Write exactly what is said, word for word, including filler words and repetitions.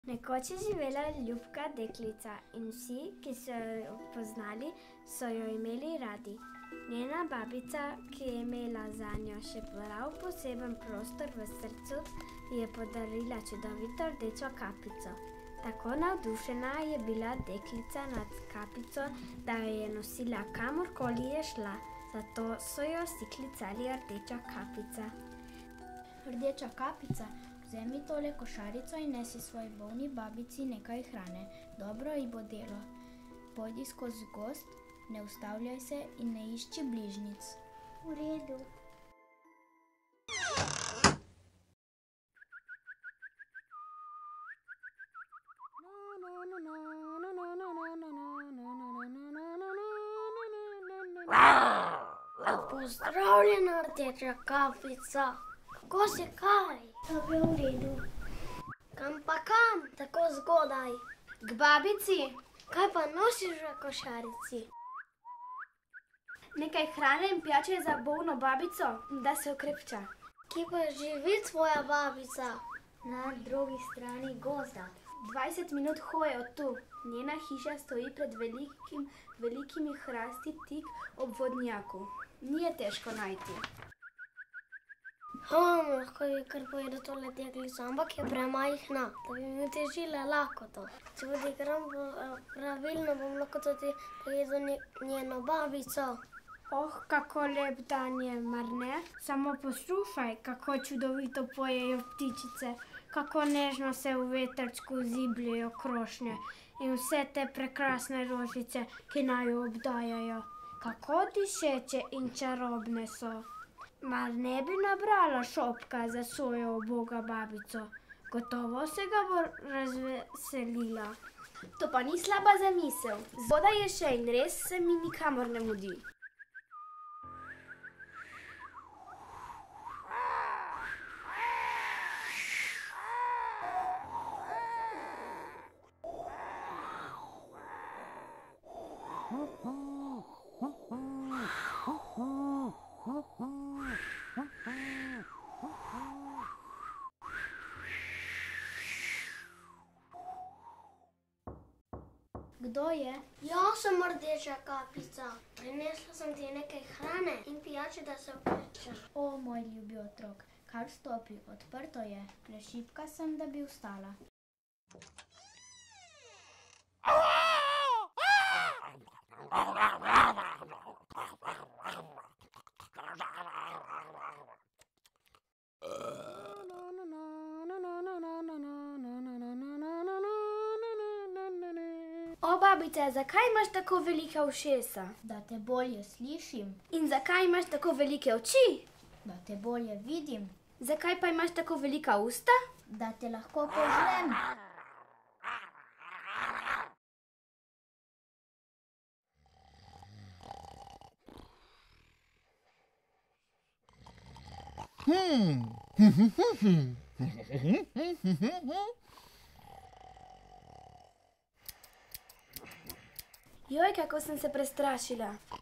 Nekoč je živela ljubka deklica in vsi, ki so jo poznali, so jo imeli radi. Njena babica, ki je imela zanjo še prav poseben prostor v srcu, ji je podarila čudovito rdečo kapico. Tako navdušena je bila deklica nad kapico, da jo je nosila kamorkoli je šla, zato so jo vsi klicali Rdeča kapica. Rdeča kapica, vzemi tole košarico in nesi svoji bolni babici nekaj hrane. Dobro ji bo delo. Pojdi skozi gozd, ne ustavljaj se in ne išči bližnjic. V redu. Pozdravljena, Rdeča kapica. Kako si kaj? Dobro, v redu. Kam pa kam, tako zgodaj? K babici. Kaj pa nosiš v košarici? Nekaj hrane in pijače za bolno babico, da se okrepča. Kje pa živi tvoja babica? Na drugi strani gozda. dvajset minut hoje od tu. Njena hiša stoji pred velikim, velikimi hrasti tik ob vodnjaku. Ni je težko najti. Hm, lahko bi kar pojedo tole deklico, ampak je premajhna, da bi mi težila lakoto. Če bo igram pravilno, bom lahko tudi pojedel njeno babico. Oh, kako lep dan je, mar ne? Samo poslušaj, kako čudovito pojejo ptičice, kako nežno se v vetrčku zibljejo krošnje in vse te prekrasne rožice, ki naju obdajajo. Kako dišeče in čarobne so. Mar ne bi nabrala šopka za svojo uboga babico? Gotovo se ga bo razveselila. To pa ni slaba zamisel. Zgodaj je še in res se mi nikamor ne mudi. Kdo je? Jaz sem Rdeča kapica. Prinesla sem ti nekaj hrane in pijače, da se okrepčaš. O, moj ljubi otrok, kar stopi, odprto je. Prešibka sem, da bi vstala. O, babica, zakaj imaš tako velika ušesa? Da te bolje slišim. In zakaj imaš tako velike oči? Da te bolje vidim. Zakaj pa imaš tako velika usta? Da te lahko požrem. Joj, kako sem se prestrašila.